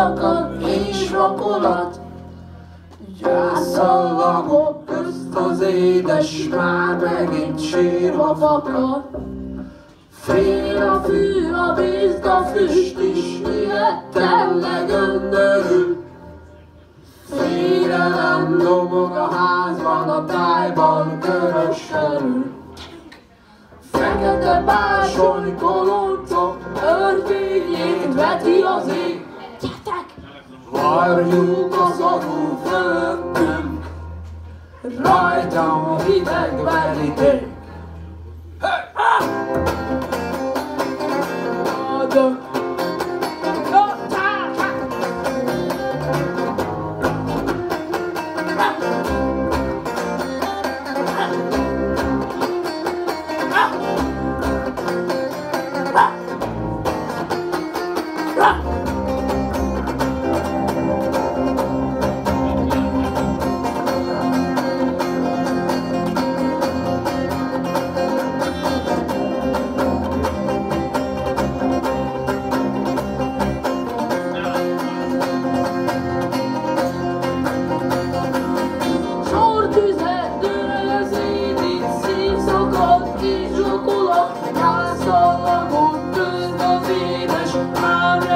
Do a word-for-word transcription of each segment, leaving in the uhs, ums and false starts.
szakad és vakolat. Gyászszallagok közt az édes már megint sírva fakad. Fél a fű, a víz, a füst is ilyetten legöndörül. Félelem dobog a házban, a tájban körös körül. Fekete bársony koloncok örvényét veti az ég. Varjuk az adó fölöttünk, rajtam a hideg veríték.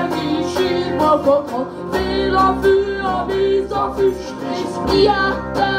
Fél a fű, a víz, a füst, és ilyetlen